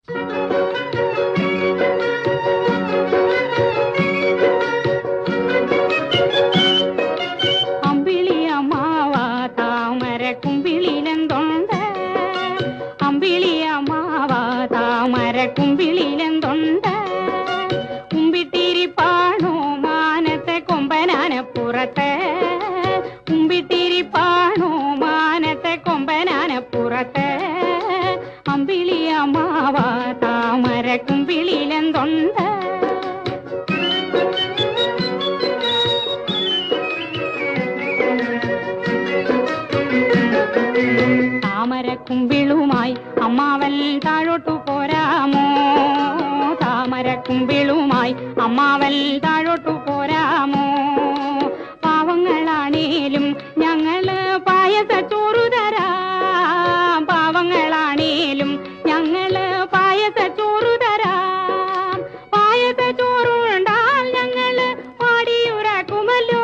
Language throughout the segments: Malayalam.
കുമ്പിളിലെന്തുണ്ട് കുമ്പിട്ടിരിപ്പാണോ മാനത്തെ കൊമ്പനാനപ്പുറത്ത് കുമ്പിട്ടിരിപ്പാണോ മാനത്തെ കൊമ്പനാനപ്പുറത്ത് അമ്പിളി അമ്മാവ താമര കുമ്പിളിലെന്തുണ്ട് താമരക്കുമ്പിളുമായി അമ്മാവൻ താഴോട്ടു പോരാമോ താമരക്കുമ്പിളുമായി അമ്മാവൻ താഴോട്ടു പോരാമോ പാവങ്ങളാണേലും ഞങ്ങള് പായസച്ചോറു തരാം പാവങ്ങളാണേലും ഞങ്ങള് പായസച്ചോറു തരാം പായസച്ചോറുണ്ടാൽ ഞങ്ങള് പാടിയുറക്കുമല്ലോ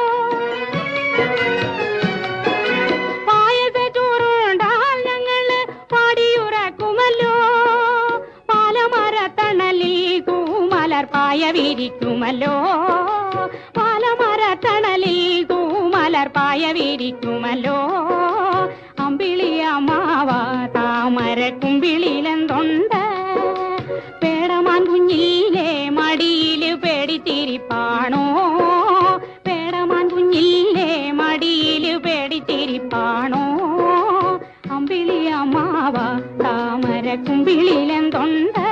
പായ വിരിക്കുമല്ലോ പാലമരത്തണലിൽ തൂമലർ പായ വിരിക്കുമല്ലോ അമ്പിളി അമ്മാവ താമര കുമ്പിളിലെന്തുണ്ട് പേടമാൻ കുഞ്ഞിലെ മടിയില് പേടിച്ചിരിപ്പാണോ പേടമാൻ കുഞ്ഞിലെ മടിയില് പേടിച്ചിരിപ്പാണോ അമ്പിളി അമ്മാവ താമര കുമ്പിളിലെന്തുണ്ട്